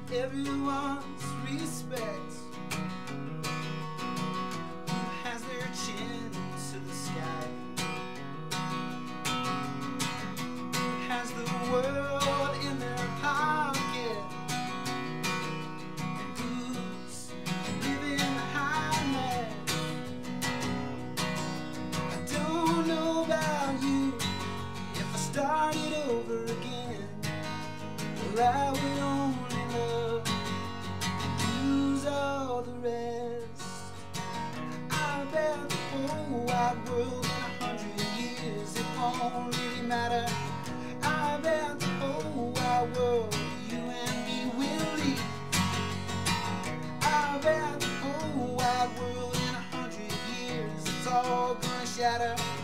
everyone's respect, who has their chin to the sky, has the world in their pocket, and who's living the high life. I don't know about you, if I started over again, well, I would only love to lose all the rest. I bet the whole wide world in 100 years, it won't really matter. I bet the whole wide world, you and me will leave. I bet the whole wide world in 100 years, it's all gonna shatter.